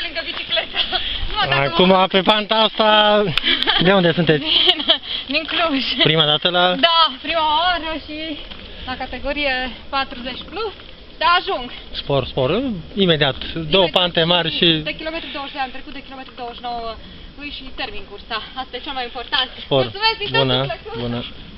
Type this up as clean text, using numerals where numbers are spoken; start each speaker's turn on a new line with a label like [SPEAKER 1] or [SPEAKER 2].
[SPEAKER 1] lângă bicicletă.
[SPEAKER 2] Acum, pe panta asta, de unde sunteți?
[SPEAKER 1] Din Cluj.
[SPEAKER 2] Prima dată la...
[SPEAKER 1] Da, prima oară și la categorie 40 plus, dar ajung.
[SPEAKER 2] Spor, imediat, două pante mari și...
[SPEAKER 1] De kilometru 20 am trecut de kilometru 29 și termin cursa. Asta e cel mai important.
[SPEAKER 2] Spor,
[SPEAKER 1] Mulțumesc din tot
[SPEAKER 2] bună,
[SPEAKER 1] sufletul.
[SPEAKER 2] bună.